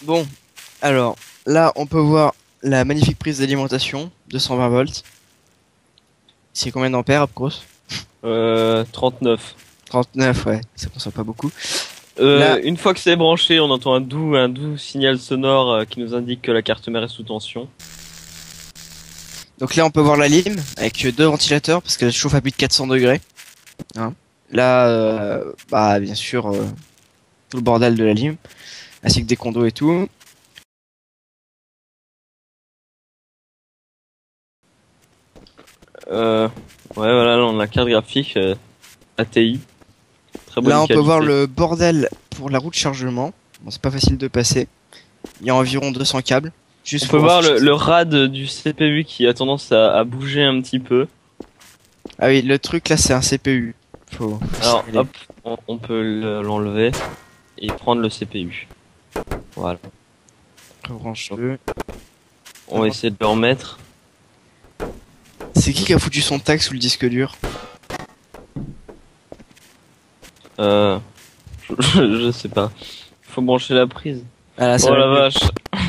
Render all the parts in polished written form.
Bon, alors, là, on peut voir la magnifique prise d'alimentation, 220 volts. C'est combien d'ampères, Apros? 39. 39, ouais, ça consomme pas beaucoup. Là- Une fois que c'est branché, on entend un doux signal sonore qui nous indique que la carte mère est sous tension. Donc là, on peut voir la lime, avec deux ventilateurs, parce qu'elle chauffe à plus de 400 degrés. Hein. Là, bah, bien sûr, tout le bordel de la lime, ainsi que des condos et tout. Ouais, voilà, là, on a la carte graphique ATI. Très bonne Là, on peut qualité. voir le bordel pour la roue de chargement. Bon, c'est pas facile de passer. Il y a environ 200 câbles. Juste On peut pour voir le RAD du CPU qui a tendance à bouger un petit peu. Ah oui, le truc là, c'est un CPU. Faut Alors, signaler. hop, on peut l'enlever et prendre le CPU. Voilà. Rebranche-le. On va essayer de le remettre. C'est qui a foutu son tag sous le disque dur? Je sais pas. Faut brancher la prise. Ah là, ça Oh va la mieux. vache.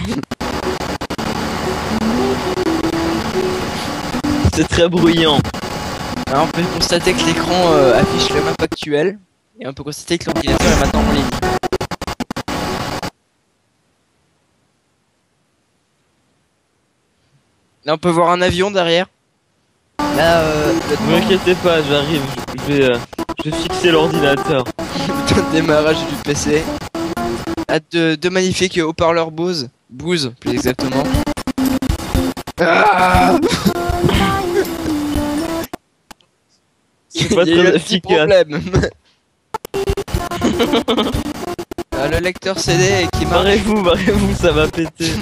C'est très bruyant. Alors, on peut constater que l'écran affiche le map actuel. Et on peut constater que l'ordinateur est maintenant en ligne. Là, on peut voir un avion derrière. Là, Ne vous inquiétez pas, j'arrive. Je vais fixer l'ordinateur. le démarrage du PC. Là, deux magnifiques haut-parleurs Bose. Bose, plus exactement. Ah C'est pas Il y a eu très un petit efficace. problème. Ah, le lecteur CD qui marche. Barrez-vous, ça va péter.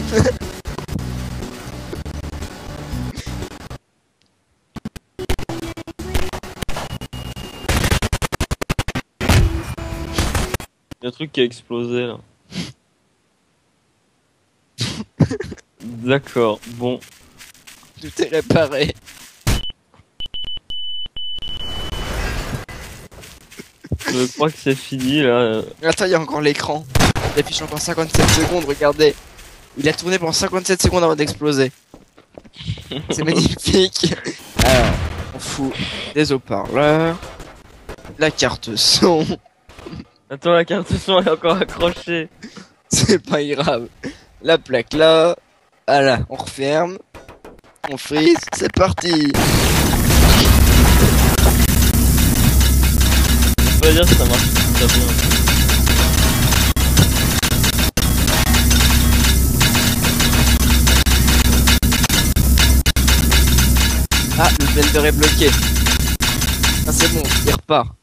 Il y a un truc qui a explosé là. D'accord, bon. Tout est réparé. Je crois que c'est fini là. Attends, il y a encore l'écran. Il affiche encore 57 secondes, regardez. Il a tourné pendant 57 secondes avant d'exploser. C'est magnifique. Alors, on fout des haut-parleurs. La carte son. Attends, la carte son est encore accrochée. C'est pas grave. La plaque là. Voilà, on referme. On frise. C'est parti. On va dire que ça marche très bien. Ah, le blender est bloqué. Ah, c'est bon, il repart.